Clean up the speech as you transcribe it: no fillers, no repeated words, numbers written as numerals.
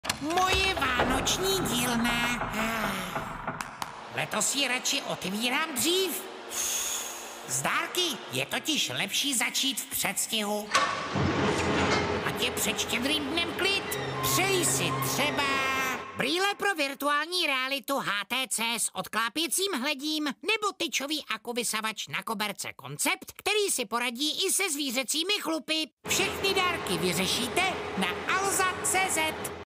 Moje vánoční dílna. Letos ji radši otevírám dřív. Z dárky je totiž lepší začít v předstihu. Ať je před Štědrým dnem klid. Přeji si třeba brýle pro virtuální realitu HTC s odklápěcím hledím nebo tyčový akovysavač na koberce Koncept, který si poradí i se zvířecími chlupy. Všechny dárky vyřešíte na alza.cz.